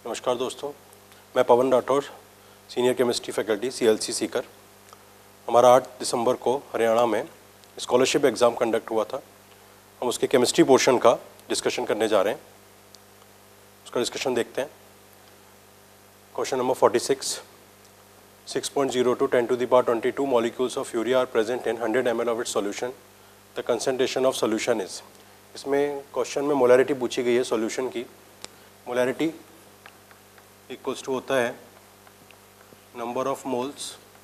नमस्कार दोस्तों, मैं Pawan Rathore, senior chemistry faculty CLC Sikar. हमारा 8 दिसंबर को हरियाणा में स्कॉलरशिप एग्ज़ाम कंडक्ट हुआ था। हम उसके केमिस्ट्री पोर्शन का डिस्कशन करने जा रहे हैं। उसका डिस्कशन देखते हैं। Question number 46, 6.02 10 to the power 22 molecules of urea are present in 100 ml of its solution. The concentration of solution is। इसमें क्वेश्चन में मोलैरिटी पूछी गई है सॉल्यूशन की। मोलैरिटी इक्वल्स टू होता है number of moles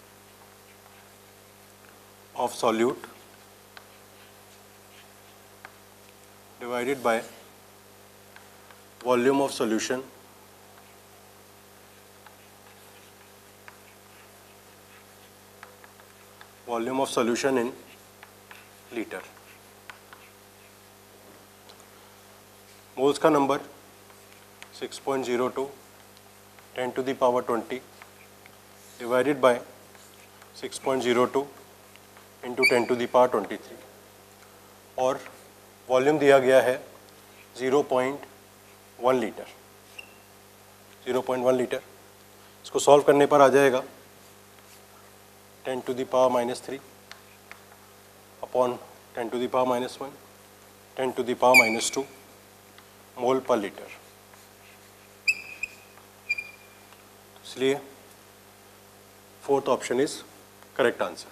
of solute divided by volume of solution in litre. Moles का number 6.02 10 to the power 20 divided by 6.02 into 10 to the power 23 और वॉल्यूम दिया गया है 0.1 लीटर। 0.1 लीटर। इसको सॉल्व करने पर आ जाएगा 10 to the power -3 upon 10 to the power -1 10 to the power -2 mole per litre. इसलिए fourth option is correct answer.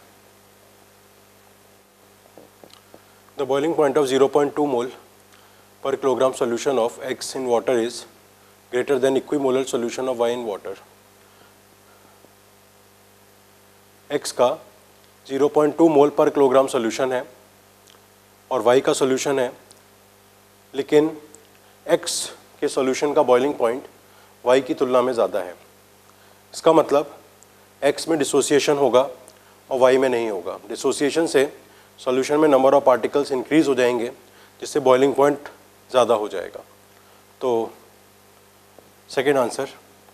The boiling point of 0.2 mole per kilogram solution of X in water is greater than equimolar solution of Y in water. X का 0.2 mole per kilogram solution है और Y का solution है, लेकिन X के solution का boiling point Y की तुलना में ज़्यादा है। इसका मतलब X में डिसोसिएशन होगा और Y में नहीं होगा। डिसोसिएशन से सॉल्यूशन में नंबर ऑफ पार्टिकल्स इंक्रीज हो जाएंगे, जिससे बॉइलिंग पॉइंट ज़्यादा हो जाएगा। तो सेकेंड आंसर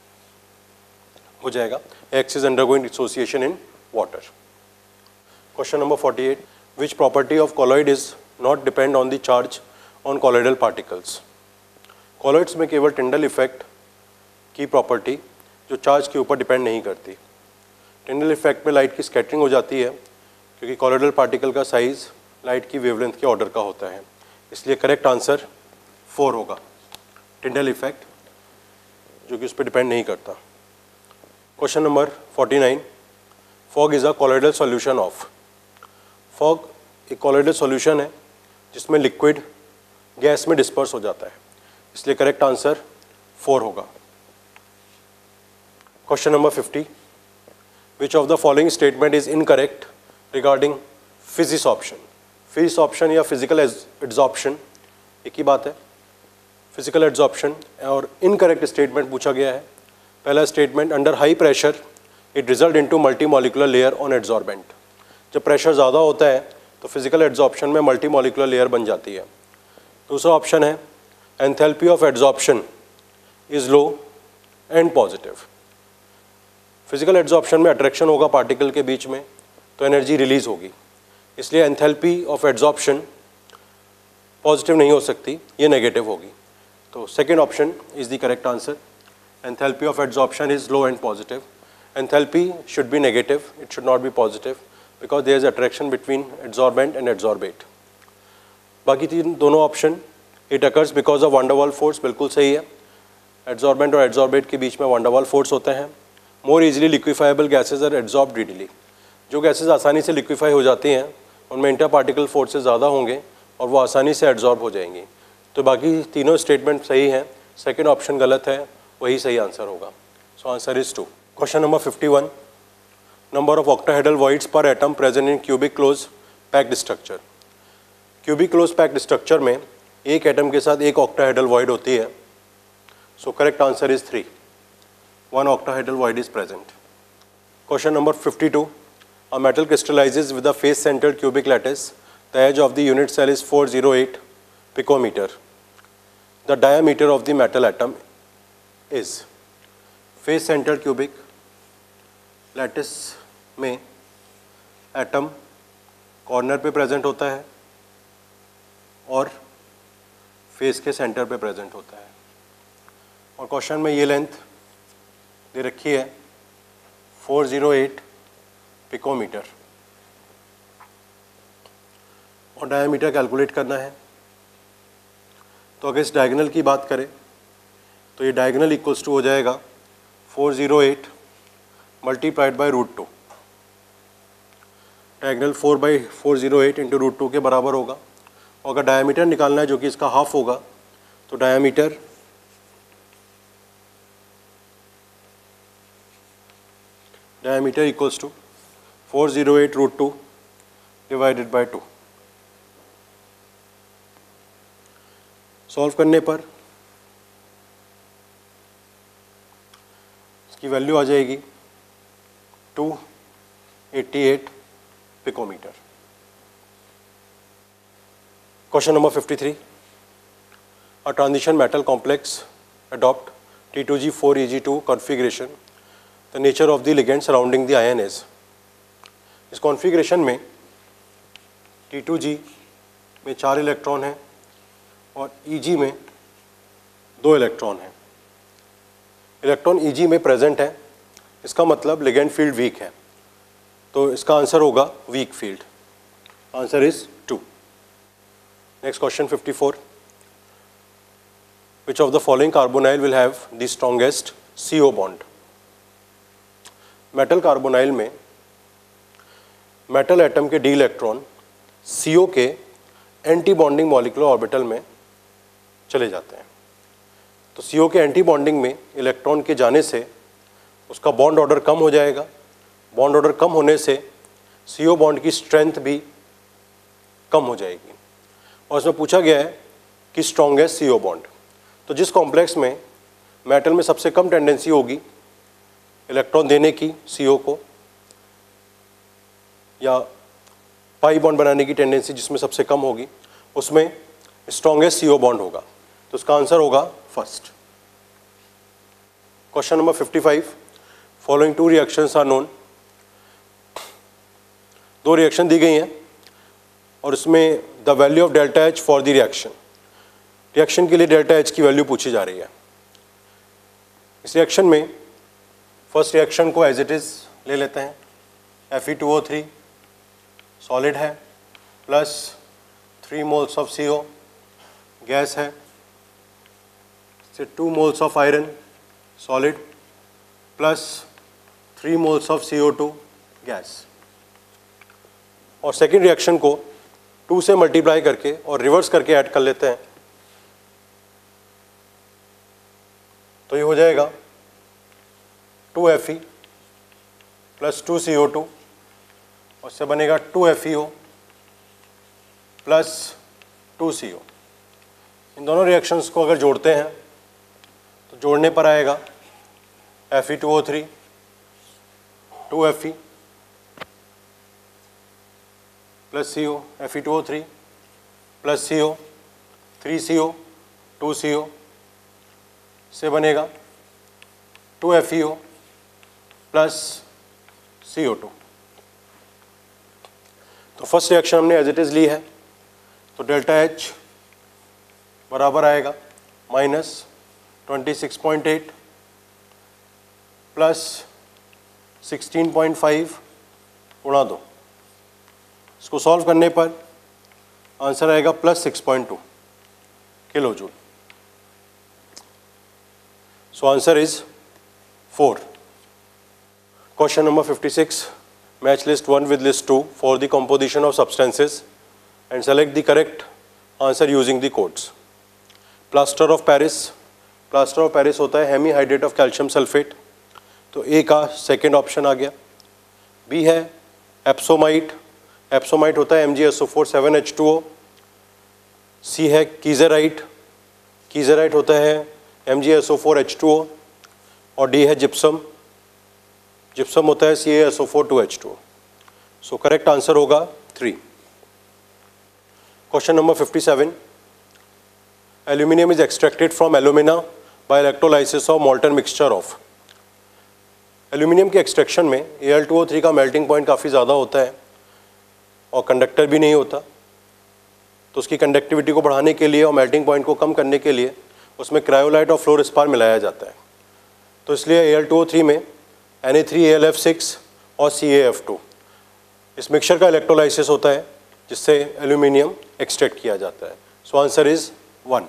हो जाएगा X is undergoing dissociation in water. Question number 48, which property of colloid is not depend on the charge on colloidal particles. Colloids में केवल टिंडल इफेक्ट की प्रॉपर्टी जो चार्ज के ऊपर डिपेंड नहीं करती। टिंडल इफेक्ट में लाइट की स्कैटरिंग हो जाती है, क्योंकि कॉलॉइडल पार्टिकल का साइज लाइट की वेवलेंथ के ऑर्डर का होता है। इसलिए करेक्ट आंसर 4 होगा, टिंडल इफेक्ट, जो कि उस पर डिपेंड नहीं करता। Question number 49, fog is a colloidal solution of. Fog एक कॉलॉइडल सॉल्यूशन है जिसमें लिक्विड गैस में डिस्पर्स हो जाता है, इसलिए करेक्ट आंसर 4 होगा। Question number 50, which of the following statement is incorrect regarding physisorption. Physisorption या फिजिकल एड्जॉर्प्शन एक ही बात है। फिजिकल एड्जॉर्प्शन और इनकरेक्ट स्टेटमेंट पूछा गया है। पहला statement, under high pressure it result into multi molecular layer on adsorbent. जब प्रेशर ज़्यादा होता है तो फिजिकल एड्जॉर्प्शन में मल्टी मॉलिकुलर लेयर बन जाती है। दूसरा ऑप्शन है, enthalpy of adsorption is low and positive. Physical adsorption में अट्रैक्शन होगा पार्टिकल के बीच में, तो एनर्जी रिलीज होगी, इसलिए एंथैल्पी ऑफ एड्जॉर्प्शन पॉजिटिव नहीं हो सकती, ये नेगेटिव होगी। तो second option is the correct answer. Enthalpy of adsorption is low and positive. Enthalpy should be negative, it should not be positive, because there is attraction between adsorbent and adsorbate. बाकी दोनों option, it occurs because of van der Waals force, बिल्कुल सही है। Adsorbent और adsorbate के बीच में वान der Waals force होते हैं। More easily liquefiable gases are adsorbed readily. जो गैसेज आसानी से लिक्विफाई हो जाती हैं उनमें इंटर पार्टिकल फोर्सेज ज़्यादा होंगे और वो आसानी से एड्जॉर्ब हो जाएंगी। तो बाकी तीनों स्टेटमेंट सही हैं, सेकेंड ऑप्शन गलत है, वही सही आंसर होगा। So answer is 2। Question number 51, number of octahedral voids per atom present in cubic close packed structure. Cubic close packed structure में एक एटम के साथ एक ऑक्टाहेड्रल वॉइड होती है। So correct answer is 3, 1 octahedral void is present. Question number 52, a metal crystallizes with a face-centered cubic lattice. The edge of the unit cell is 408 picometer. The diameter of the metal atom is। face-centered cubic lattice में atom corner पे present होता है और face के centre पे present होता है। और क्वेश्चन में ये लेंथ दे रखी है 408 पिकोमीटर और डायमीटर कैलकुलेट करना है। तो अगर इस डायगोनल की बात करें तो ये डायगोनल इक्वल्स टू हो जाएगा 408 मल्टीप्लाइड बाई √2। डायगोनल 4/408 इंटू √2 के बराबर होगा। और अगर डायमीटर निकालना है जो कि इसका हाफ होगा तो diameter equals to 408 √2 divided by 2। Solve करने पर इसकी वैल्यू आ जाएगी 288 picometre. Question number 53, a transition metal complex adopt T2G4Eg2 configuration, the nature of the ligand surrounding the ion is. इस कॉन्फ़िगरेशन में T2G में 4 इलेक्ट्रॉन हैं और Eg में 2 इलेक्ट्रॉन हैं। इलेक्ट्रॉन Eg में प्रेजेंट है, इसका मतलब लिगेंड फील्ड वीक है, तो इसका आंसर होगा weak field. Answer is 2। Next question 54, which of the following carbonyl will have the strongest CO bond. Metal carbonyl में मेटल एटम के d इलेक्ट्रॉन CO के एंटी बॉन्डिंग मॉलिक्यूलर ऑर्बिटल में चले जाते हैं। तो CO के एंटी बॉन्डिंग में इलेक्ट्रॉन के जाने से उसका बॉन्ड ऑर्डर कम हो जाएगा। बॉन्ड ऑर्डर कम होने से CO बॉन्ड की स्ट्रेंथ भी कम हो जाएगी। और इसमें पूछा गया है कि स्ट्रॉन्गेस्ट CO बॉन्ड, तो जिस कॉम्प्लेक्स में मेटल में सबसे कम टेंडेंसी होगी इलेक्ट्रॉन देने की CO को, या पाई बॉन्ड बनाने की टेंडेंसी जिसमें सबसे कम होगी, उसमें स्ट्रॉन्गेस्ट CO बॉन्ड होगा। तो उसका आंसर होगा first. Question number 55, following 2 reactions are known. 2 reaction दी गई हैं और इसमें the value of delta H for the reaction के लिए डेल्टा H की वैल्यू पूछी जा रही है। इस रिएक्शन में फर्स्ट रिएक्शन को एज इट इज़ ले लेते हैं। Fe2O3 सॉलिड है plus 3 moles of CO gas है, से 2 moles of iron solid plus 3 moles of CO2 gas. और सेकेंड रिएक्शन को 2 से मल्टीप्लाई करके और रिवर्स करके ऐड कर लेते हैं, तो ये हो जाएगा 2Fe प्लस 2 CO2 और इससे बनेगा 2 FeO प्लस 2 CO। इन दोनों रिएक्शंस को अगर जोड़ते हैं तो जोड़ने पर आएगा Fe2O3 2Fe plus CO, Fe2O3 plus CO 3CO 2CO से बनेगा 2FeO प्लस CO2। तो फर्स्ट रिएक्शन हमने एज इट इज़ ली है, तो डेल्टा H बराबर आएगा -26.8 प्लस 16.5 गुणा 2। इसको सॉल्व करने पर आंसर आएगा +6.2 kilo joule. So answer is 4। Question number 56, match list 1 with list 2 for the composition of substances and select the correct answer using the codes. Plaster of Paris होता है hemi hydrate of calcium sulphate, तो A का second option आ गया। B है एप्सोमाइट होता है MgSO4 7H2O। सी है कीजराइट होता है MgSO4 H2O। और डी है जिप्सम होता है CaSO4 2H2O। सो करेक्ट आंसर होगा 3। Question number 57, aluminium is extracted from alumina by electrolysis of molten mixture of. Aluminium के एक्सट्रैक्शन में Al2O3 का मेल्टिंग पॉइंट काफ़ी ज़्यादा होता है और कंडक्टर भी नहीं होता, तो उसकी कंडक्टिविटी को बढ़ाने के लिए और मेल्टिंग पॉइंट को कम करने के लिए उसमें क्रायोलाइट और फ्लोरस्पार मिलाया जाता है। तो इसलिए Al2O3 में Na3AlF6 और CaF2 इस मिक्सचर का इलेक्ट्रोलाइसिस होता है जिससे एल्यूमिनियम एक्सट्रैक्ट किया जाता है। So answer is 1।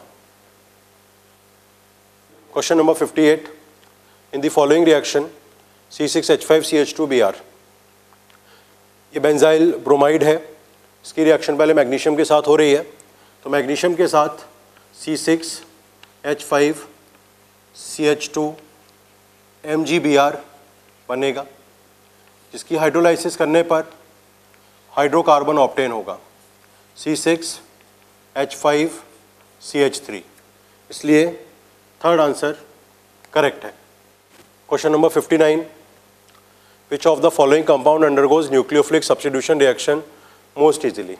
Question number 58, in the following reaction C6H5CH2Br, ये बेंजाइल ब्रोमाइड है, इसकी रिएक्शन पहले मैग्नीशियम के साथ हो रही है। तो मैग्नीशियम के साथ C6H5CH2MgBr बनेगा, जिसकी हाइड्रोलाइसिस करने पर हाइड्रोकार्बन ऑब्टेन होगा C6H5CH3, इसलिए थर्ड आंसर करेक्ट है। Question number 59, which of the following compound undergoes nucleophilic substitution reaction most easily.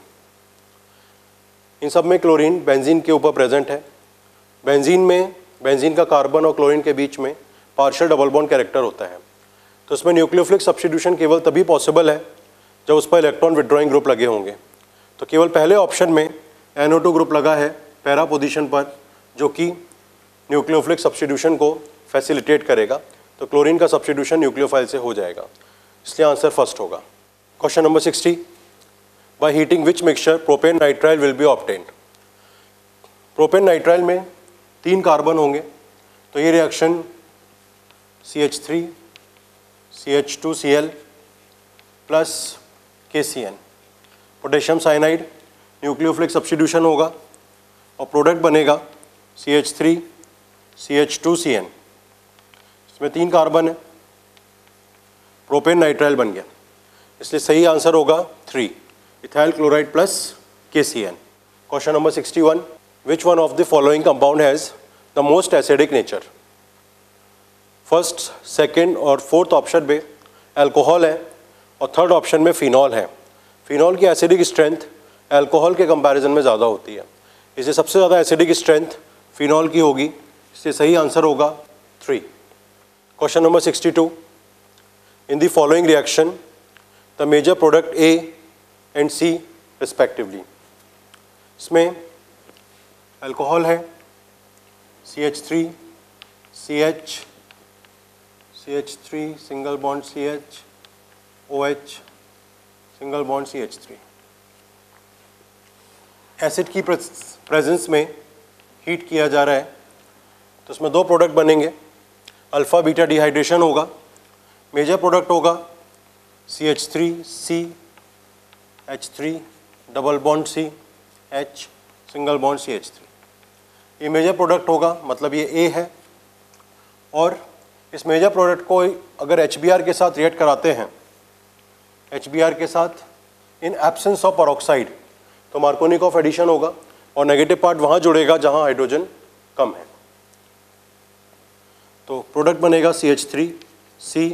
इन सब में क्लोरीन बेंजीन के ऊपर प्रेजेंट है। बेंजीन का कार्बन और क्लोरीन के बीच में पार्शियल डबल बॉन्ड कैरेक्टर होता है, तो इसमें न्यूक्लियोफिलिक सब्स्टिट्यूशन केवल तभी पॉसिबल है जब उस पर इलेक्ट्रॉन विड्रॉइंग ग्रुप लगे होंगे। तो केवल पहले ऑप्शन में NO2 ग्रुप लगा है पैरा पोजीशन पर, जो कि न्यूक्लियोफिलिक सब्स्टिट्यूशन को फैसिलिटेट करेगा। तो क्लोरीन का सब्स्टिट्यूशन न्यूक्लियोफाइल से हो जाएगा, इसलिए आंसर फर्स्ट होगा। Question number 60, by heating which mixture propane nitrile will be obtained. Propane nitrile में 3 कार्बन होंगे, तो ये reaction CH3 CH2Cl plus KCN, potassium cyanide, nucleophilic substitution होगा और प्रोडक्ट बनेगा CH3 CH2CN। इसमें 3 कार्बन है, प्रोपेन नाइट्राइल बन गया, इसलिए सही आंसर होगा 3, ethyl chloride plus KCN। Question number 61, which one of the following compound has the most acidic nature. First, second और फोर्थ ऑप्शन में अल्कोहल है और थर्ड ऑप्शन में फिनॉल है। फिनॉल की एसिडिक स्ट्रेंथ अल्कोहल के कंपैरिजन में ज़्यादा होती है, इससे सबसे ज़्यादा एसिडिक स्ट्रेंथ फिनॉल की होगी, इससे सही आंसर होगा 3। Question number 62, in the following reaction the major product A and C respectively. इसमें अल्कोहल है CH3 CH CH3 single bond CH OH single bond CH3। Acid की प्रेजेंस में हीट किया जा रहा है, तो इसमें 2 प्रोडक्ट बनेंगे, अल्फ़ा बीटा डिहाइड्रेशन होगा। मेजर प्रोडक्ट होगा CH3C H3 double bond C H single bond CH3। ये मेजर प्रोडक्ट होगा, मतलब ये A है, और इस मेजर प्रोडक्ट को अगर HBr के साथ रिएक्ट कराते हैं, HBr के साथ इन एब्सेंस ऑफ पेरोक्साइड, तो मार्कोनिकॉफ एडिशन होगा और नेगेटिव पार्ट वहाँ जुड़ेगा जहाँ हाइड्रोजन कम है। तो प्रोडक्ट बनेगा CH3C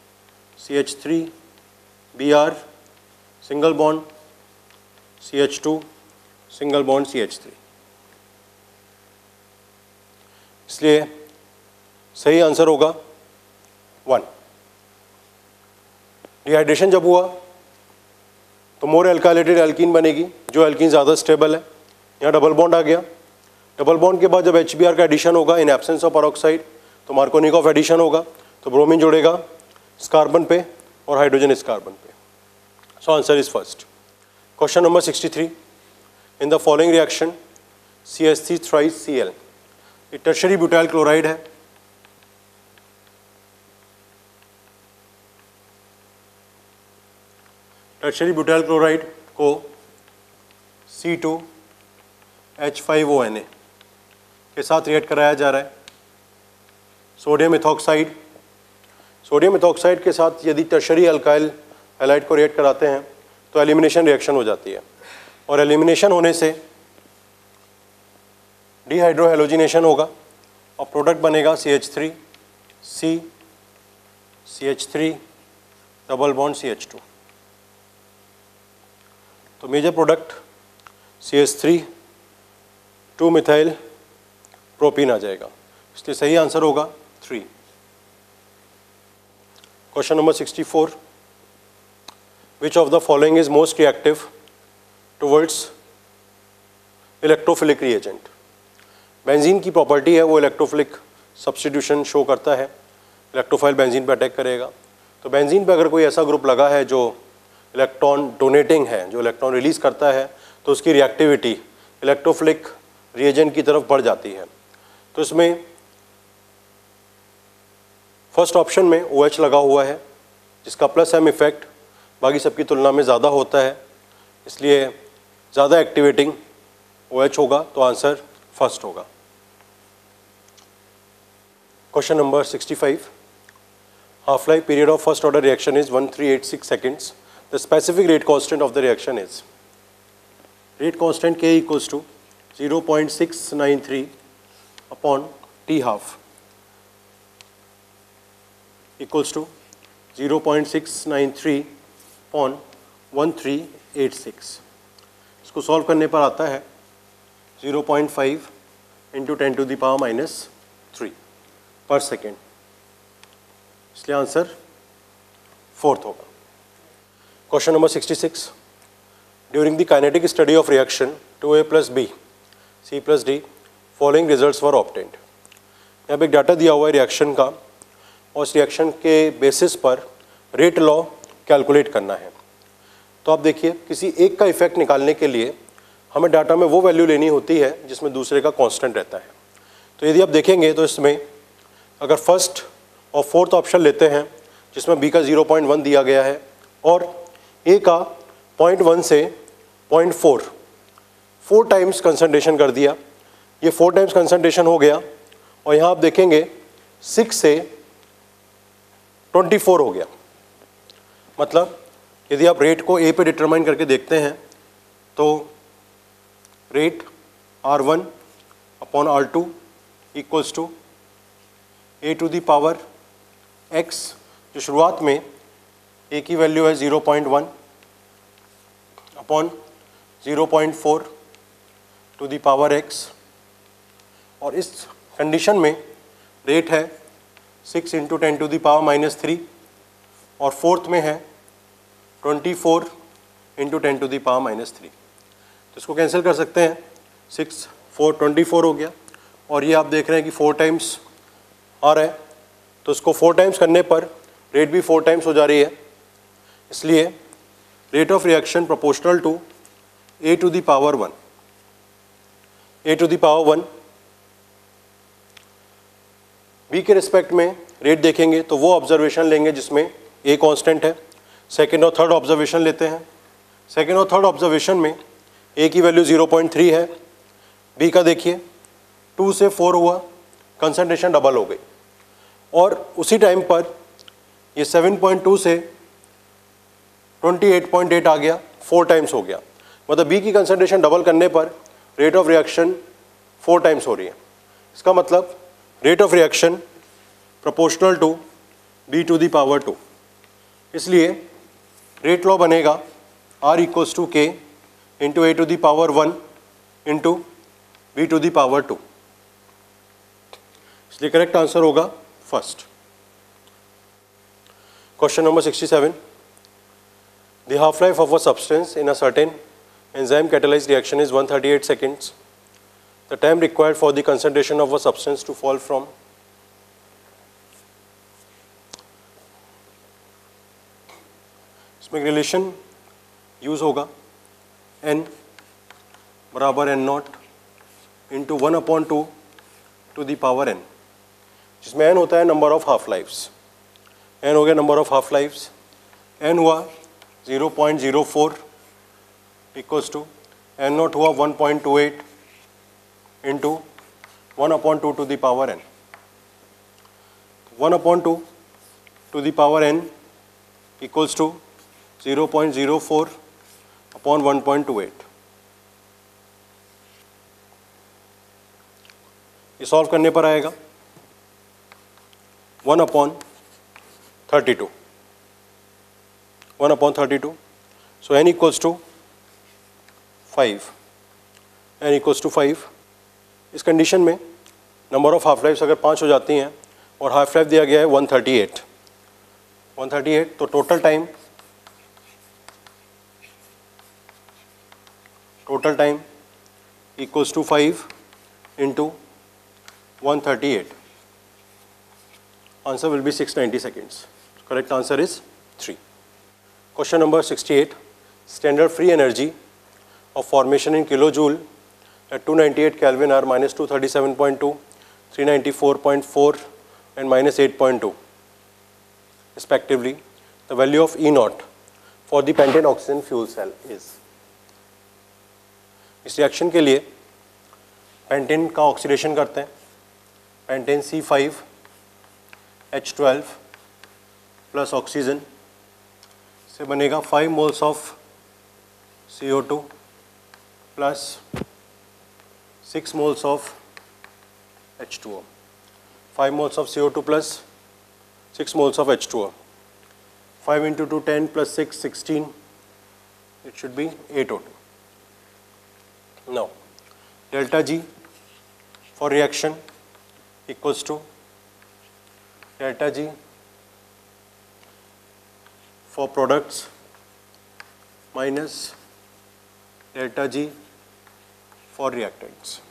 CH3Br single bond CH2 single bond CH3, इसलिए सही आंसर होगा 1। डिहाइड्रेशन जब हुआ तो मोर एल्काइलेटेड एल्कीन बनेगी, जो एल्कीन ज़्यादा स्टेबल है। यहाँ डबल बॉन्ड आ गया, डबल बॉन्ड के बाद जब HBr का एडिशन होगा इन एब्सेंस ऑफ पेरोक्साइड, तो मार्कोनिकॉफ एडिशन होगा, तो ब्रोमीन जुड़ेगा इस कार्बन पे और हाइड्रोजन इस कार्बन पे। So answer is first. Question number 63, in the following reaction CH3 thrice Cl, ये टर्शरी ब्यूटाइल क्लोराइड है। टर्शरी ब्यूटाइल क्लोराइड को C2H5ONa के साथ रिएक्ट कराया जा रहा है। सोडियम इथॉक्साइड के साथ यदि टर्शरी अल्काइल हैलाइड को रिएक्ट कराते हैं तो एलिमिनेशन रिएक्शन हो जाती है, और एलिमिनेशन होने से डिहाइड्रोहेलोजिनेशन होगा और प्रोडक्ट बनेगा CH3C CH3 double bond CH2। तो major product CH3 2 methyl propene आ जाएगा, इसलिए सही आंसर होगा 3। Question number 64, which of the following is most reactive towards electrophilic reagent. Benzene की प्रॉपर्टी है वो इलेक्ट्रोफिलिक सब्स्टिट्यूशन शो करता है, इलेक्ट्रोफाइल बेंजीन पे अटैक करेगा। तो बेंजीन पे अगर कोई ऐसा ग्रुप लगा है जो इलेक्ट्रॉन डोनेटिंग है, जो इलेक्ट्रॉन रिलीज करता है, तो उसकी रिएक्टिविटी इलेक्ट्रोफिलिक रिएजेंट की तरफ बढ़ जाती है। तो इसमें फर्स्ट ऑप्शन में OH लगा हुआ है जिसका प्लस M इफेक्ट बाकी सबकी तुलना में ज़्यादा होता है, इसलिए ज़्यादा एक्टिवेटिंग OH होगा, तो आंसर फर्स्ट होगा। Question number 65, half life period of first order reaction is 1386 seconds, the specific rate constant of the reaction is, rate constant K equals to 0.693 upon T half equals to 0.693 upon 1386। इसको solve करने पर आता है 0.5 into 10 to the power -3 पर second, इसलिए answer fourth होगा। Question number 66, during the kinetic study of reaction 2A + B C + D following results were obtained. यहाँ पे एक डाटा दिया हुआ है रिएक्शन का और उस रिएक्शन के बेसिस पर रेट लॉ कैलकुलेट करना है। तो आप देखिए, किसी एक का इफेक्ट निकालने के लिए हमें डाटा में वो वैल्यू लेनी होती है जिसमें दूसरे का कांस्टेंट रहता है। तो यदि आप देखेंगे तो इसमें अगर फर्स्ट और फोर्थ ऑप्शन लेते हैं जिसमें B का 0.1 दिया गया है और A का 0.1 से 0.4 4 टाइम्स कंसंट्रेशन कर दिया, ये 4 टाइम्स कंसंट्रेशन हो गया और यहाँ आप देखेंगे 6 से 24 हो गया। मतलब यदि आप रेट को A पे डिटरमाइन करके देखते हैं तो rate R1 upon R2 equals to A to the power X, जो शुरुआत में A की वैल्यू है 0.1 upon 0.4 to the power X, और इस कंडीशन में रेट है 6 इंटू 10 टू द पावर -3 और फोर्थ में है 24 इंटू 10 टू द पावर -3। तो इसको कैंसिल कर सकते हैं, 6 4 24 हो गया और ये आप देख रहे हैं कि 4 टाइम्स आ रहा है, तो इसको 4 टाइम्स करने पर रेट भी 4 टाइम्स हो जा रही है, इसलिए rate of reaction proportional to A to the power 1, A to the power 1। B के रिस्पेक्ट में रेट देखेंगे तो वो ऑब्जर्वेशन लेंगे जिसमें A कांस्टेंट है। सेकेंड और थर्ड ऑब्जर्वेशन लेते हैं, सेकेंड और थर्ड ऑब्जर्वेशन में A की वैल्यू 0.3 है, B का देखिए 2 से 4 हुआ, कंसंट्रेशन डबल हो गई और उसी टाइम पर ये 7.2 से 28.8 आ गया, 4 टाइम्स हो गया। मतलब B की कंसंट्रेशन डबल करने पर रेट ऑफ रिएक्शन 4 टाइम्स हो रही है। इसका मतलब rate of reaction proportional to B to the power 2, इसलिए रेट लॉ बनेगा R equals to K into A to the power 1 into B to the power 2, इसलिए करेक्ट आंसर होगा first. Question number 67, the half life of a substance in a certain enzyme catalyzed reaction is 138 seconds. The time required for the concentration of a substance to fall from इसमें relation use होगा n बराबर n0 into 1/2 to the power n, जिसमें n होता है number of half lifes. n हो गया number of half lifes, n हुआ 0.04 equals to n0 हुआ 1.28 into 1/2 to the power n, 1/2 to the power n equals to 0.04 upon 1.28। ये solve करने पर आएगा 1/32, 1/32। So n equals to 5, n equals to 5। इस condition में नंबर ऑफ हाफ लाइफ्स अगर 5 हो जाती हैं और हाफ लाइफ दिया गया है 138, तो total time equals to 5 into 138. Answer will be 690 seconds. Correct answer is 3. Question number 68. Standard free energy of formation in kilojoule at 298 Kelvin are minus 237.2, 394.4 and minus 8.2 respectively. The value of E naught for the pentane oxygen fuel cell is. इस reaction के लिए pentane का oxidation करते हैं. Pentane C5H12 plus oxygen से बनेगा 5 moles of CO2 plus 6 moles of H2O. 5 moles of CO2 plus 6 moles of H2O. 5 into 2, 10 plus 6, 16. It should be 8O2. Now, delta G for reaction equals to delta G for products minus delta G for reactants.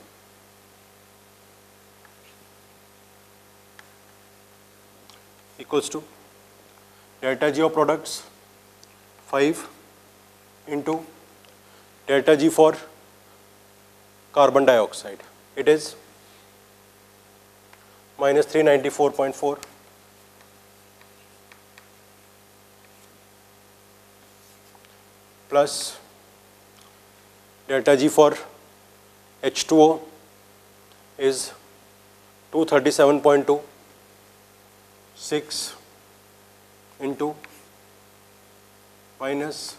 Equals to delta G of products 5 into delta G for carbon dioxide. It is minus 394.4 plus delta G for H2O is 237.2, 6 into minus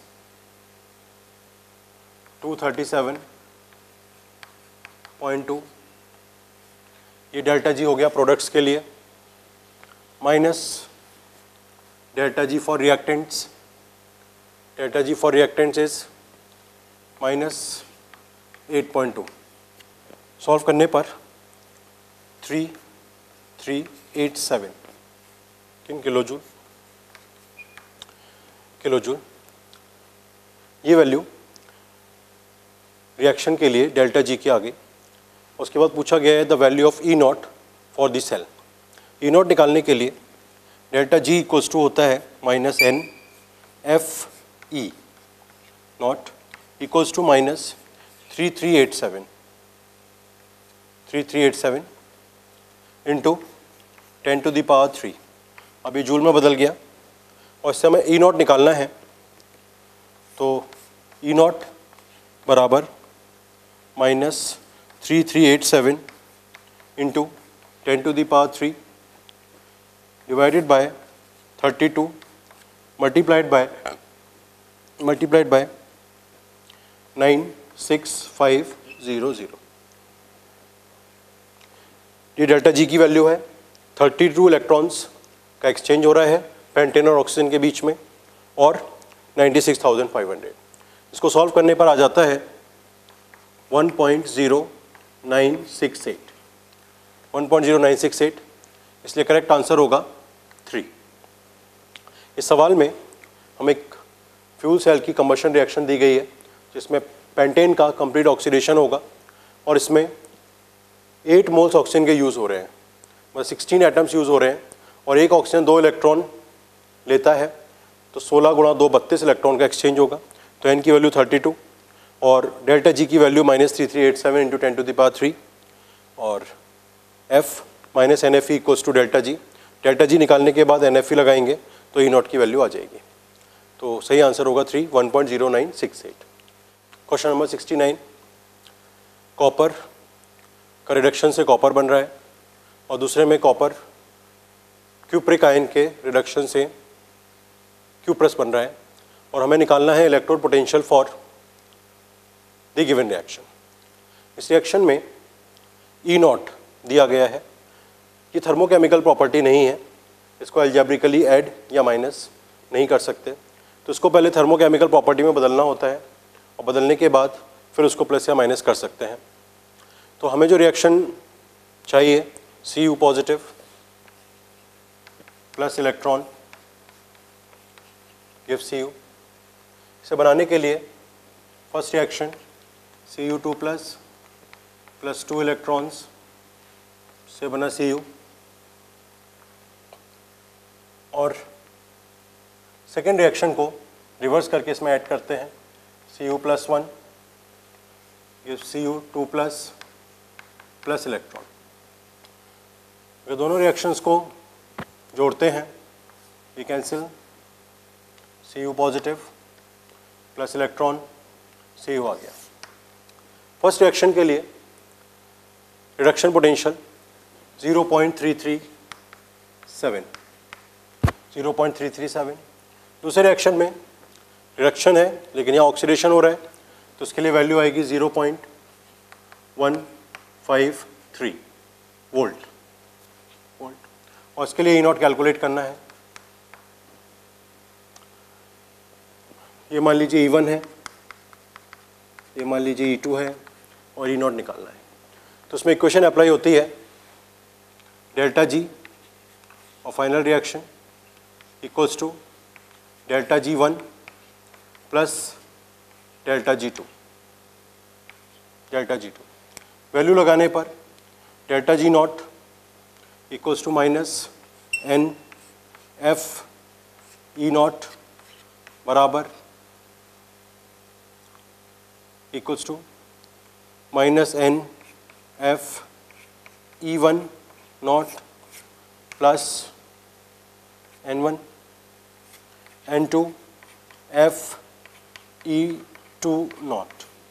237.2. ये delta G हो गया products के लिए, minus delta G for reactants. Delta G for reactants is minus 8.2. Solve करने पर 3387 किन kilojoule. ये value reaction के लिए डेल्टा जी के आगे. उसके बाद पूछा गया है the value of E naught for the cell. E naught निकालने के लिए डेल्टा जी इक्वल्स टू होता है minus N F E naught equals to minus 3387 into 10 to the power 3. अब ये जूल में बदल गया और इससे हमें ई नॉट निकालना है. तो ई नॉट बराबर minus 3387 into 10 to the power 3 divided by 32 multiplied by 96500. ये डेल्टा जी की वैल्यू है. 32 इलेक्ट्रॉन्स का एक्सचेंज हो रहा है पेंटेन और ऑक्सीजन के बीच में और 96,500. इसको सॉल्व करने पर आ जाता है 1.0968. इसलिए करेक्ट आंसर होगा 3. इस सवाल में हमें एक फ्यूल सेल की कंबशन रिएक्शन दी गई है जिसमें पेंटेन का कंप्लीट ऑक्सीडेशन होगा और इसमें 8 मोल्स ऑक्सीजन के यूज़ हो रहे हैं. मतलब 16 एटम्स यूज़ हो रहे हैं और एक ऑक्सीजन 2 इलेक्ट्रॉन लेता है. तो 16 गुणा 2 32 इलेक्ट्रॉन का एक्सचेंज होगा. तो एन की वैल्यू 32 और डेल्टा जी की वैल्यू minus 3387 into 10 to the power 3 और F minus N F E equals to delta G. Delta G निकालने के बाद एन एफ ई लगाएंगे तो ई नॉट की वैल्यू आ जाएगी. तो सही आंसर होगा 3, 1.0968. Question number 69. कॉपर का रिडक्शन से कॉपर बन रहा है और दूसरे में कॉपर क्यूप्रिक आयन के रिडक्शन से क्यूप्रस बन रहा है और हमें निकालना है electrode potential for the given reaction. इस रिएक्शन में ई नॉट दिया गया है. ये थर्मोकेमिकल प्रॉपर्टी नहीं है, इसको एल्जेब्रिकली ऐड या माइनस नहीं कर सकते. तो इसको पहले थर्मोकेमिकल प्रॉपर्टी में बदलना होता है और बदलने के बाद फिर उसको प्लस या माइनस कर सकते हैं. तो हमें जो रिएक्शन चाहिए Cu positive plus electron give Cu. इसे बनाने के लिए first reaction Cu2 plus 2 electrons से बना Cu, और सेकेंड रिएक्शन को रिवर्स करके इसमें ऐड करते हैं, Cu+1 gives Cu2+ plus electron. ये दोनों रिएक्शंस को जोड़ते हैं, we cancel, Cu positive plus electron Cu आ गया। फर्स्ट रिएक्शन के लिए रिडक्शन पोटेंशियल 0.337। दूसरे रिएक्शन में रिडक्शन है लेकिन यहाँ ऑक्सीडेशन हो रहा है, तो उसके लिए वैल्यू आएगी 0.153 वोल्ट। और इसके लिए E0 कैलकुलेट करना है। ये मान लीजिए E1 है, ये मान लीजिए E2 है, और E0 निकालना है। तो उसमें इक्वेशन अप्लाई होती है, डेल्टा G और final reaction equals to delta G1 plus delta G2। Value लगाने पर delta G0 equals to minus NF E0 बराबर equals to minus NF E1 naught plus N1 N2 F E2 naught.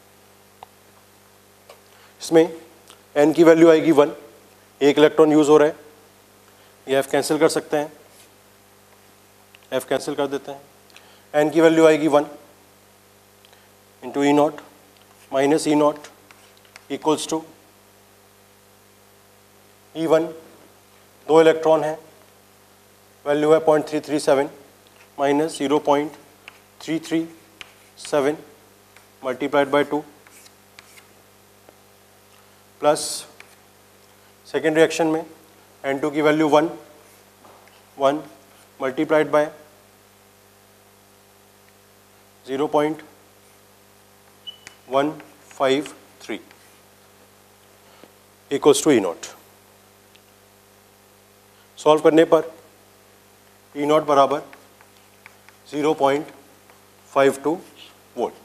इसमें N की value आएगी 1, एक electron use हो रहा है, ये F कैंसिल कर सकते हैं, F कैंसिल कर देते हैं। N की वैल्यू आएगी 1 into E0 minus E0 equals to E1 दो इलेक्ट्रॉन है, वैल्यू है 0.337 minus 0.337 multiplied by 2 plus second reaction में N2 की value 1 multiplied by 0.153 equals to E0। Solve करने पर E0 बराबर 0.52 volt.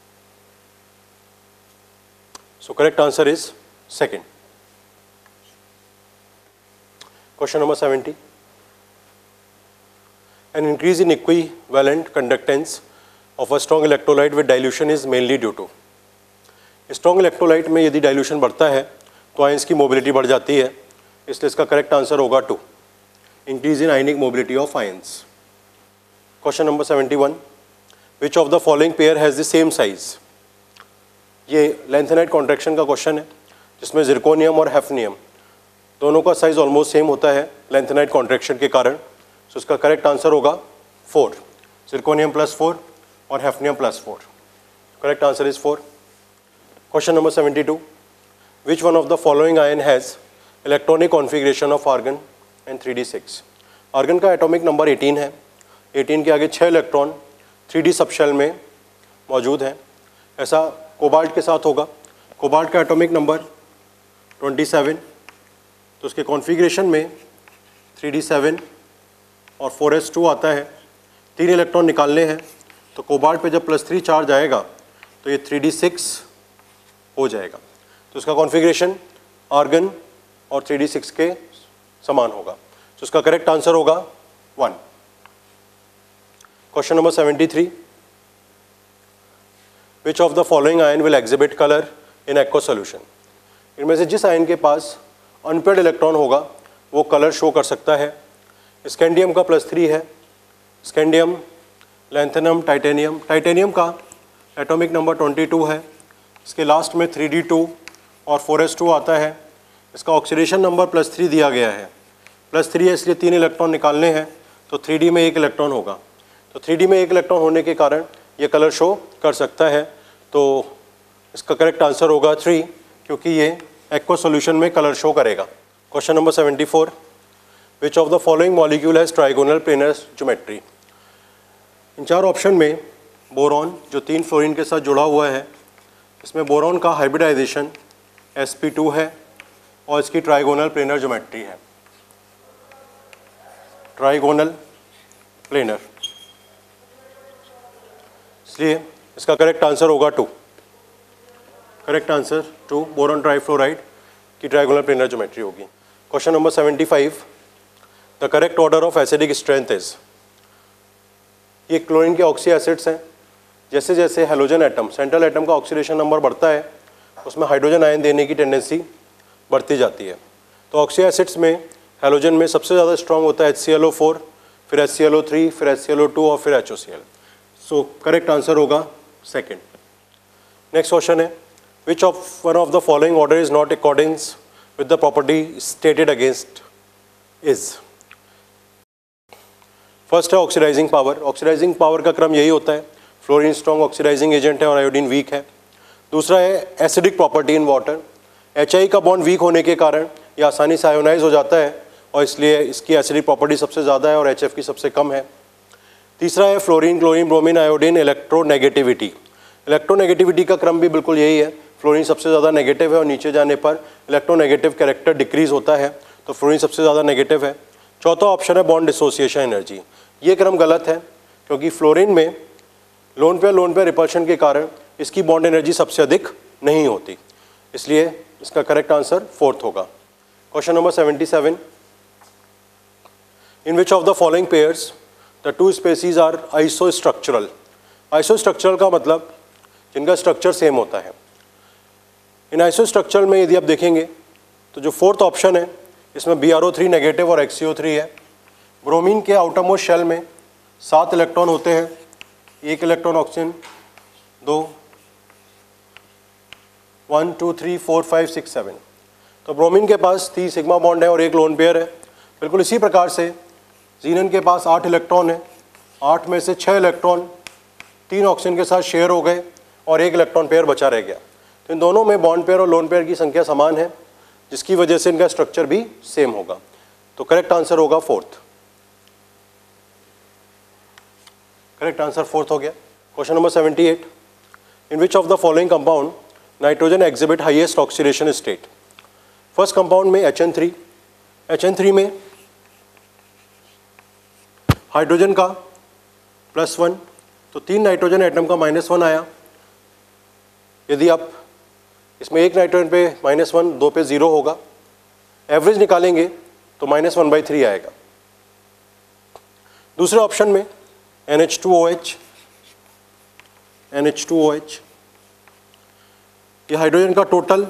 So correct answer is second. Question number 70, an increase in equivalent conductance of a strong electrolyte with dilution is mainly due to। Strong electrolyte में यदि dilution बढ़ता है तो ions की mobility बढ़ जाती है, इसलिए इसका करेक्ट आंसर होगा 2, increase in ionic mobility of ions. Question number 71, which of the following pair has the same size. ये लेंथेनाइट कॉन्ट्रैक्शन का क्वेश्चन है जिसमें जिरकोनियम और हैफनियम दोनों का साइज ऑलमोस्ट सेम होता है लेंथेनाइट कॉन्ट्रैक्शन के कारण, सो इसका करेक्ट आंसर होगा 4, जिरकोनियम +4 और hafnium +4। Correct answer is 4। Question number 72, which one of the following ion has electronic configuration of argon and 3d6। Argon का एटॉमिक नंबर 18 है, 18 के आगे 6 इलेक्ट्रॉन 3d सबशेल में मौजूद हैं। ऐसा कोबाल्ट के साथ होगा। कोबाल्ट का एटॉमिक नंबर 27, तो उसके कॉन्फ़िगरेशन में 3d7 और 4s2 आता है। 3 इलेक्ट्रॉन निकालने हैं, तो कोबाल्ट पे जब +3 चार्ज आएगा तो ये 3d6 हो जाएगा। तो उसका कॉन्फ़िगरेशन आर्गन और 3d6 के समान होगा, तो उसका करेक्ट आंसर होगा 1। Question number 73, which of the following ion will exhibit colour in aqua solution. इनमें से जिस आयन के पास अनपेयर्ड इलेक्ट्रॉन होगा वो कलर शो कर सकता है। स्कैंडियम का +3 है, स्कैंडियम, लैंथेनम, टाइटेनियम। टाइटेनियम का एटॉमिक नंबर 22 है, इसके लास्ट में 3d2 और 4s2 आता है। इसका ऑक्सीडेशन नंबर +3 दिया गया है, +3 है इसलिए 3 इलेक्ट्रॉन निकालने हैं, तो 3d में 1 इलेक्ट्रॉन होगा। तो 3d में 1 इलेक्ट्रॉन होने के कारण ये कलर शो कर सकता है, तो इसका करेक्ट आंसर होगा 3, क्योंकि ये एक्वा सॉल्यूशन में कलर शो करेगा। Question number 74, which of the following molecule has trigonal planar geometry. इन 4 ऑप्शन में बोरॉन जो 3 फ्लोरीन के साथ जुड़ा हुआ है, इसमें बोरॉन का हाइब्रिडाइजेशन sp2 है और इसकी ट्राइगोनल प्लेनर ज्योमेट्री है, ट्राइगोनल प्लेनर, इसलिए इसका करेक्ट आंसर होगा 2। करेक्ट आंसर 2, बोरॉन ट्राइफ्लोराइड की ट्राइगोनल प्लेनर ज्योमेट्री होगी। Question number 75, the correct order of acidic strength is. ये क्लोरीन के ऑक्सी एसिड्स हैं। जैसे जैसे हेलोजन एटम, सेंट्रल एटम का ऑक्सीडेशन नंबर बढ़ता है, उसमें हाइड्रोजन आयन देने की टेंडेंसी बढ़ती जाती है। तो ऑक्सी एसिड्स में हेलोजन में सबसे ज़्यादा स्ट्रॉन्ग होता है HClO4, फिर HClO3, फिर HClO2 और फिर HOCl। सो करेक्ट आंसर होगा सेकेंड। नेक्स्ट क्वेश्चन है, which of one of the following order is not accordings with the property stated against is. First है ऑक्सीडाइजिंग पावर। ऑक्सीडाइजिंग पावर का क्रम यही होता है, फ्लोरीन स्ट्रॉन्ग ऑक्सीडाइजिंग एजेंट है और आयोडीन वीक है। दूसरा है acidic property in water. HI का बॉन्ड वीक होने के कारण ये आसानी से आयोनाइज हो जाता है और इसलिए इसकी एसिडिक प्रॉपर्टी सबसे ज़्यादा है और HF की सबसे कम है। तीसरा है fluorine, chlorine, bromine, iodine electronegativity. Electronegativity का क्रम भी बिल्कुल यही है, फ्लोरीन सबसे ज़्यादा नेगेटिव है और नीचे जाने पर इलेक्ट्रोनेगेटिव कैरेक्टर डिक्रीज होता है, तो फ्लोरीन सबसे ज़्यादा नेगेटिव है। चौथा ऑप्शन है बॉन्ड डिसोसिएशन एनर्जी। ये क्रम गलत है क्योंकि फ्लोरीन में लोन पेयर रिपल्शन के कारण इसकी बॉन्ड एनर्जी सबसे अधिक नहीं होती, इसलिए इसका करेक्ट आंसर फोर्थ होगा। Question number 77, in which of the following pairs the two species are isostructural. Isostructural का मतलब जिनका स्ट्रक्चर सेम होता है। इन आइसोस्ट्रक्चरल में यदि आप देखेंगे तो जो फोर्थ ऑप्शन है इसमें BrO3 नेगेटिव और XCO3 है। ब्रोमीन के आउटर मोस्ट शेल में 7 इलेक्ट्रॉन होते हैं, 1 इलेक्ट्रॉन ऑक्सीजन, 2, 1 2 3 4 5 6 7। तो ब्रोमीन के पास 3 सिग्मा बॉन्ड है और 1 लोन पेयर है। बिल्कुल इसी प्रकार से जीनन के पास 8 इलेक्ट्रॉन है, 8 में से 6 इलेक्ट्रॉन 3 ऑक्सीजन के साथ शेयर हो गए और 1 इलेक्ट्रॉन पेयर बचा रह गया। तो इन दोनों में बॉन्ड पेयर और लोन पेयर की संख्या समान है, जिसकी वजह से इनका स्ट्रक्चर भी सेम होगा। तो करेक्ट आंसर होगा फोर्थ। करेक्ट आंसर फोर्थ हो गया। Question number 78, in which of the following compound nitrogen exhibit highest oxidation state. First compound में HN3। HN3 में हाइड्रोजन का +1, तो 3 नाइट्रोजन एटम का -1 आया। यदि आप इसमें 1 नाइट्रोजन पे -1, 2 पे 0 होगा। एवरेज निकालेंगे तो -1/3 आएगा। दूसरे ऑप्शन में NH2OH, ये हाइड्रोजन का टोटल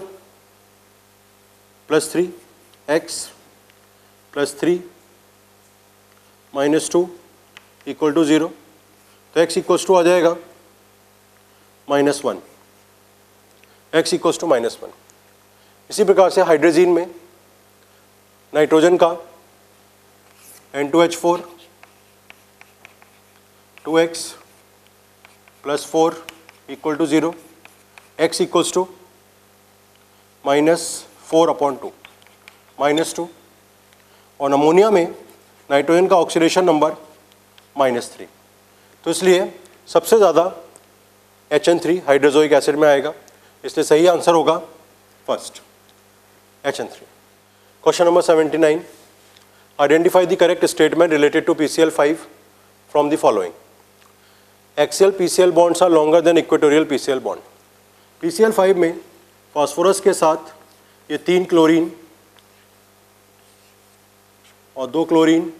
+3, X +3 -2 = 0, तो X = आ जाएगा -1, X = -1। इसी प्रकार से हाइड्रोजीन में नाइट्रोजन का N2H4 2X +4 = 0, X = -4/2, -2। और अमोनिया में नाइट्रोजन का ऑक्सीडेशन नंबर -3, तो इसलिए सबसे ज़्यादा HN3 हाइड्रोजोइक एसिड में आएगा, इसलिए सही आंसर होगा first HN3। Question number 79, identify the correct statement related to PCl5 from the following. Axial PCl bonds are longer than equatorial PCl bond. PCl5 में फास्फोरस के साथ ये 3 क्लोरीन और 2 क्लोरीन,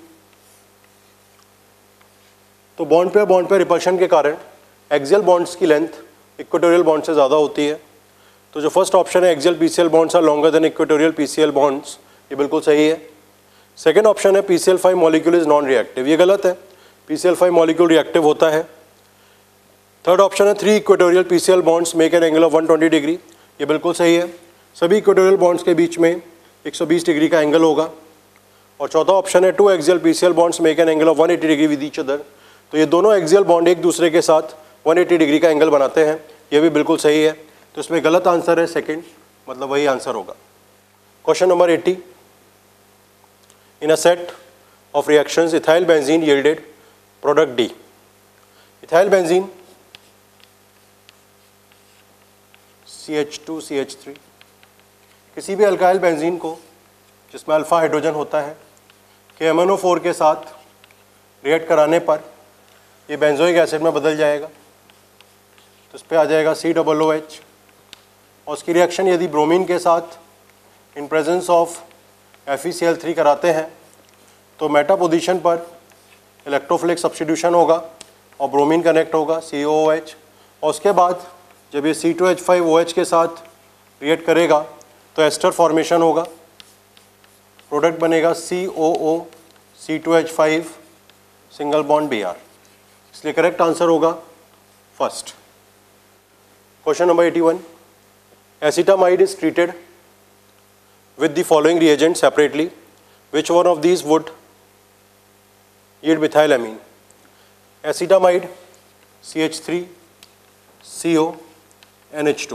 तो बॉन्ड पे रिपल्शन के कारण एक्सियल बॉन्ड्स की लेंथ इक्वेटोरियल बॉन्ड से ज़्यादा होती है। तो जो फर्स्ट ऑप्शन है axial PCl bonds are longer than equatorial PCl bonds, ये बिल्कुल सही है। सेकेंड ऑप्शन है PCl5 molecule is non reactive, ये गलत है, PCl5 मॉलिक्यूल रिएक्टिव होता है। थर्ड ऑप्शन है 3 equatorial PCl bonds make an angle of 120 degree, ये बिल्कुल सही है, सभी इक्वेटोरियल बॉन्ड्स के बीच में 120 डिग्री का एंगल होगा। और चौथा ऑप्शन है 2 axial PCl bonds make an angle of 180 degree with each other, तो ये दोनों एक्सियल बॉन्ड एक दूसरे के साथ 180 डिग्री का एंगल बनाते हैं, ये भी बिल्कुल सही है। तो इसमें गलत आंसर है सेकंड, मतलब वही आंसर होगा। Question number 80, in a set of reactions ethyl benzene yielded product D। Ethyl benzene CH2CH3 किसी भी अल्काइल बेंजीन को जिसमें अल्फा हाइड्रोजन होता है के MnO4 के साथ रिएक्ट कराने पर ये बेंजोइक एसिड में बदल जाएगा, तो इस पर आ जाएगा COOH। और उसकी रिएक्शन यदि ब्रोमीन के साथ इन प्रेजेंस ऑफ FeCl3 कराते हैं तो मेटा पोजीशन पर इलेक्ट्रोफिलिक सब्स्टिट्यूशन होगा और ब्रोमीन कनेक्ट होगा COOH। और उसके बाद जब ये C2H5OH के साथ रिएक्ट करेगा तो एस्टर फॉर्मेशन होगा, प्रोडक्ट बनेगा COO C2H5 single bond Br। इसलिए करेक्ट आंसर होगा first. Question number 81, acetamide is treated with the following reagent separately, which one of these would yield methylamine? Acetamide CH3 CO NH2।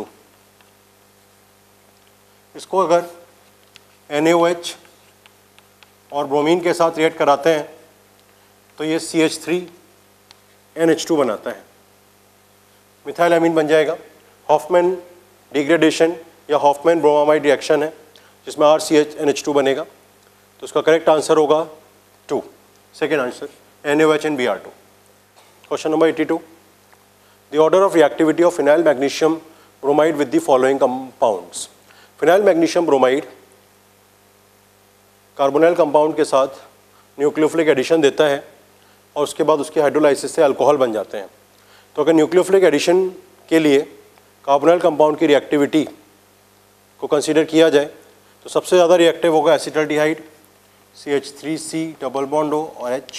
इसको अगर NaOH और bromine के साथ react कराते हैं तो ये CH3 NH2 बनाता है, मिथाइलामीन बन जाएगा। हॉफमैन डिग्रेडेशन या हॉफमैन ब्रोमामाइड रिएक्शन है जिसमें RCH NH2 बनेगा, तो उसका करेक्ट आंसर होगा 2, second answer NaOH and Br2। Question number 82, the order of reactivity of phenyl magnesium bromide with the following compounds. Phenyl magnesium bromide carbonyl compound के साथ nucleophilic addition देता है और उसके बाद उसके हाइड्रोलाइसिस से अल्कोहल बन जाते हैं। तो अगर न्यूक्लियोफिलिक एडिशन के लिए कार्बोनाइल कंपाउंड की रिएक्टिविटी को कंसीडर किया जाए तो सबसे ज़्यादा रिएक्टिव होगा acetaldehyde CH3C double bond O और H।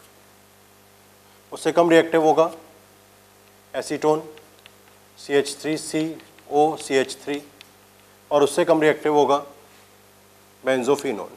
उससे कम रिएक्टिव होगा एसीटोन CH3CO CH3 और उससे कम रिएक्टिव होगा बेंजोफिनोन।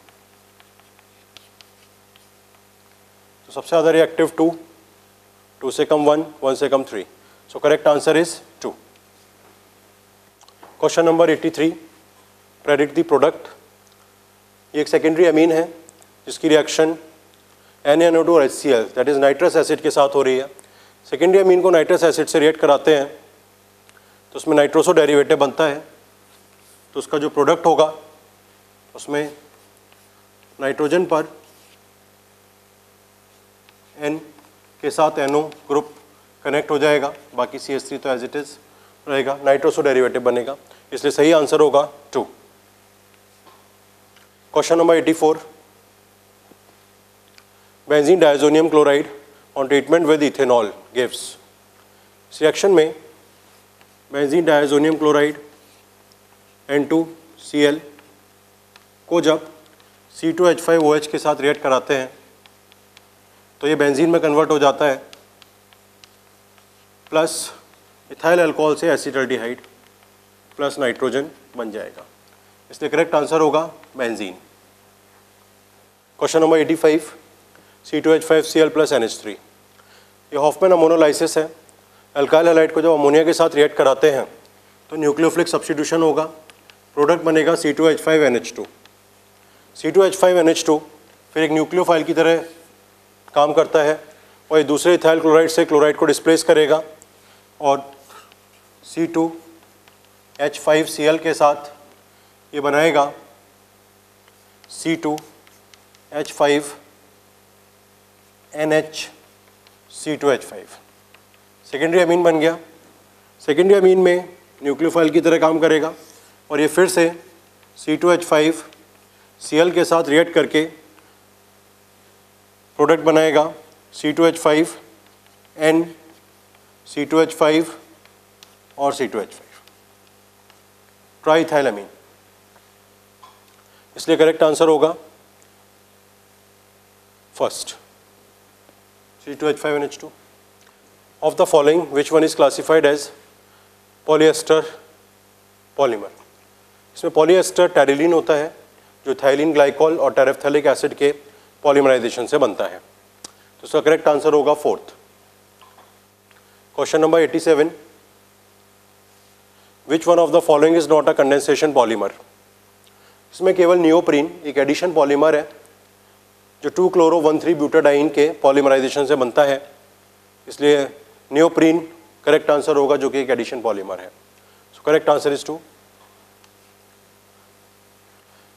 तो सबसे ज़्यादा रिएक्टिव 2, 2 से कम 1, 1 से कम 3। So correct answer is 2। Question number 83, predict the product. ये एक सेकेंडरी अमीन है जिसकी रिएक्शन NaNO2 और HCl that is nitrous acid के साथ हो रही है। सेकेंडरी अमीन को नाइट्रस एसिड से रिएक्ट कराते हैं तो उसमें नाइट्रोसो डेरिवेटिव बनता है, तो उसका जो प्रोडक्ट होगा उसमें नाइट्रोजन पर N के साथ NO ग्रुप कनेक्ट हो जाएगा, बाकी CH3 तो एज इट इज रहेगा, नाइट्रोसो डेरिवेटिव बनेगा, इसलिए सही आंसर होगा 2। Question number 84, benzene diazonium chloride on treatment with ethanol gives. इस रिएक्शन में बेंजीन डायजोनियम क्लोराइड N2Cl को जब C2H5OH के साथ रिएक्ट कराते हैं तो ये बेंजीन में कन्वर्ट हो जाता है प्लस इथाइल अल्कोहल से एसिटल्डिहाइड प्लस नाइट्रोजन बन जाएगा, इसलिए करेक्ट आंसर होगा benzene. Question number 85, C2H5Cl plus NH3। ये हॉफमैन अमोनोलाइसिस है। अल्काइल हैलाइड को जब अमोनिया के साथ रिएक्ट कराते हैं तो न्यूक्लियोफिलिक सब्स्टिट्यूशन होगा, प्रोडक्ट बनेगा C2H5NH2। C2H5NH2 फिर एक न्यूक्लियोफाइल की तरह काम करता है और ये दूसरे इथाइल क्लोराइड से क्लोराइड को डिस्प्लेस करेगा और C2H5Cl के साथ ये बनाएगा C2H5NH C2H5। सेकेंडरी अमीन बन गया। सेकेंडरी अमीन में न्यूक्लियोफाइल की तरह काम करेगा और ये फिर से C2H5Cl के साथ रिएक्ट करके प्रोडक्ट बनाएगा C2H5N C2H5 और C2H5 ट्राईइथाइल अमीन, इसलिए करेक्ट आंसर होगा first C2H5NH2। Of the following which one is classified as polyester polymer. इसमें पॉलीएस्टर टेरिलीन होता है जो थाइलिन ग्लाइकॉल और टेरेफ्थैलिक एसिड के पॉलीमराइजेशन से बनता है, तो इसका करेक्ट आंसर होगा fourth. Question number 87, which one of the following is not a condensation polymer. इसमें केवल नियोप्रीन एक एडिशन पॉलीमर है जो 2-chloro-1,3-ब्यूटाडाइन के पॉलीमराइजेशन से बनता है, इसलिए नियोप्रीन करेक्ट आंसर होगा जो कि एक एडिशन पॉलीमर है। So correct answer is 2।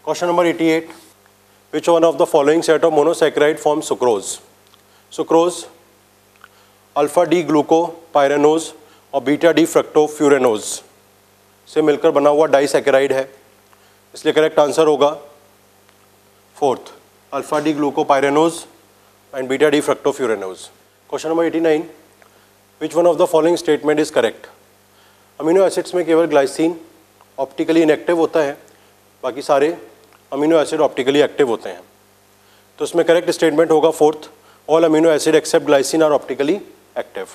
Question number 88, which one of the following set of monosaccharide form sucrose? Sucrose alpha D glucopyranose और बीटा डी फ्रक्टोफ्यूरेनोज से मिलकर बना हुआ डाइसैकेराइड है, इसलिए करेक्ट आंसर होगा fourth, alpha D glucopyranose and beta D fructofuranose. Question number 89, which one of the following statement is correct? Amino acids में केवल ग्लाइसिन ऑप्टिकली इनएक्टिव होता है, बाकी सारे अमीनो एसिड ऑप्टिकली एक्टिव होते हैं। तो इसमें करेक्ट स्टेटमेंट होगा fourth, all amino acid except glycine are optically active.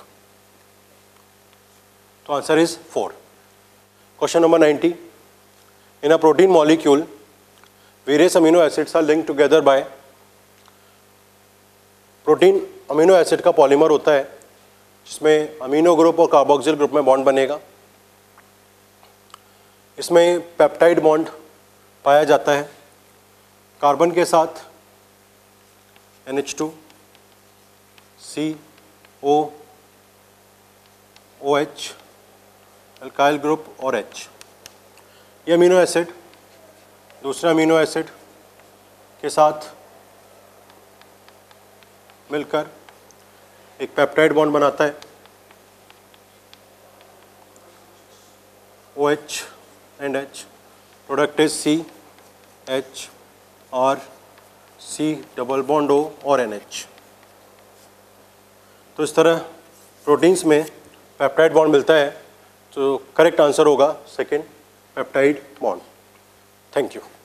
तो answer is 4। Question number 90, in a protein molecule various amino acids are linked together by. Protein amino acid का polymer होता है जिसमें अमीनो ग्रुप और carboxyl group में bond बनेगा। इसमें peptide bond पाया जाता है, कार्बन के साथ NH2 CO OH alkyl group और H। ये अमीनो एसिड दूसरे अमीनो एसिड के साथ मिलकर एक पेप्टाइड बॉन्ड बनाता है, OH and H। Product is CH और C डबल बॉन्ड O और NH। तो इस तरह प्रोटीन्स में पेप्टाइड बॉन्ड मिलता है, तो करेक्ट आंसर होगा second, peptide bond. Thank you.